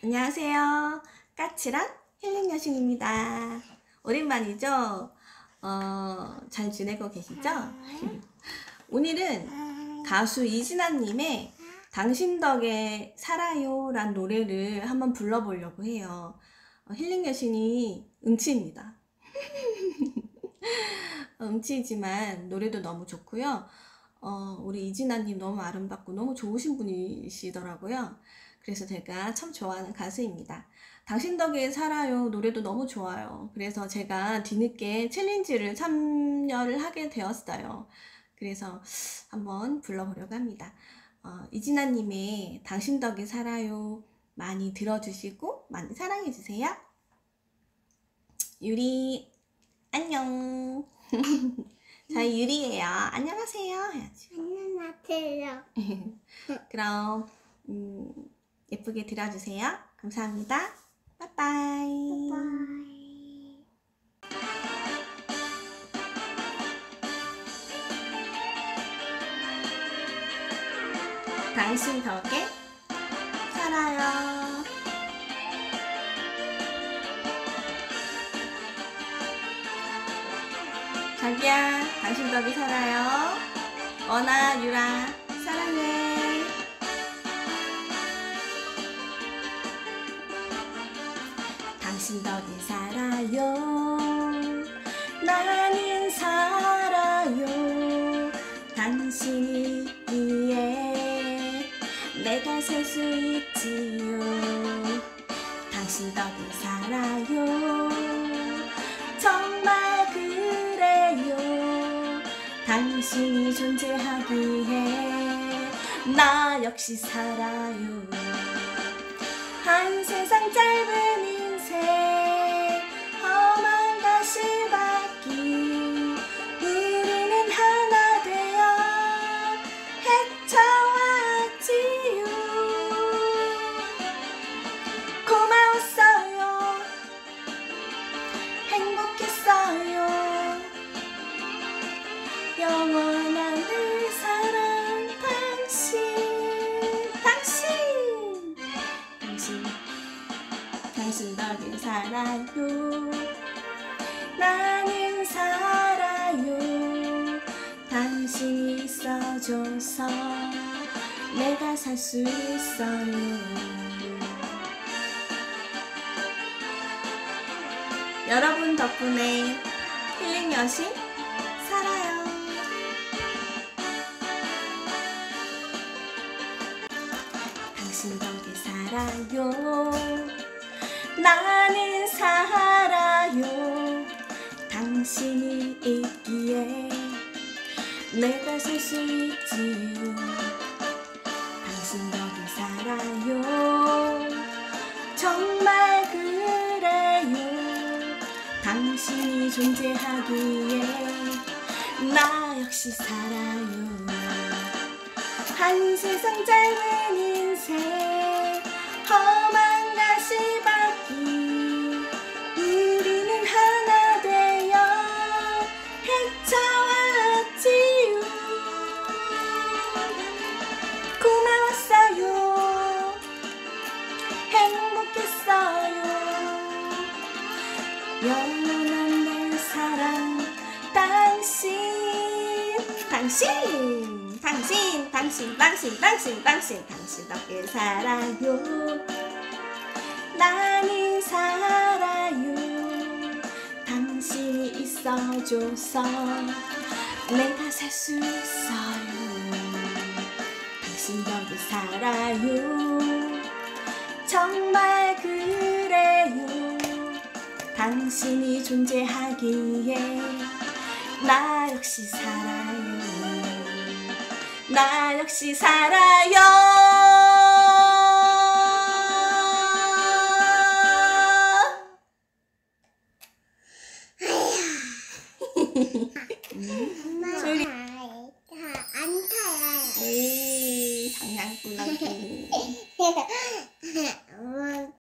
안녕하세요. 까칠한 힐링 여신입니다. 오랜만이죠? 잘 지내고 계시죠? 오늘은 가수 이진아님의 당신 덕에 살아요 란 노래를 한번 불러보려고 해요. 힐링 여신이 음치입니다. 음치이지만 노래도 너무 좋고요. 우리 이진아님 너무 아름답고 너무 좋으신 분이시더라고요. 그래서 제가 참 좋아하는 가수입니다. 당신 덕에 살아요 노래도 너무 좋아요. 그래서 제가 뒤늦게 챌린지를 참여를 하게 되었어요. 그래서 한번 불러보려고 합니다. 이진아님의 당신 덕에 살아요 많이 들어주시고 많이 사랑해주세요. 유리 안녕. 저희 유리예요. 안녕하세요 해야지. 안녕하세요. 그럼 예쁘게 들어주세요. 감사합니다. 빠빠이. 바이. 당신 덕에 살아요. 자기야, 당신 덕에 살아요. 원아, 유라, 사랑해. 당신 덕에 살아요. 나는 살아요. 당신이 있기에 내가 살 수 있지요. 당신 덕에 살아요. 정말 그래요. 당신이 존재하기에 나 역시 살아요. 한 세상 짧은 인생 험한 가시밭길 우리는 하나 되어 헤쳐왔지요. 고마웠어요. 행복했어요. 영원한 내 사랑 당신 덕에 살아요. 나는 살아요. 당신이 있어줘서 내가 살 수 있어요. 여러분 덕분에 힐링 여신 살아요. 당신 덕에 살아요. 나는 살아요. 당신이 있기에 내가 살 수 있지요. 당신 덕에 살아요. 정말 그래요. 당신이 존재하기에 나 역시 살아요. 한 세상 짧은 인생 험한 가시밭길 우리는 하나 되어 헤쳐왔지요. 고마웠어요. 행복했어요. 영원한 내 사랑 당신 덕에 살아요. 나는 살아요. 당신이 있어줘서 내가 살 수 있어요. 당신 덕에 살아요. 정말 그래요. 당신이 존재하기에 나 역시 살아요. 나 역시 살아요. 소리 안 타요. 에이, 장난꾸러기.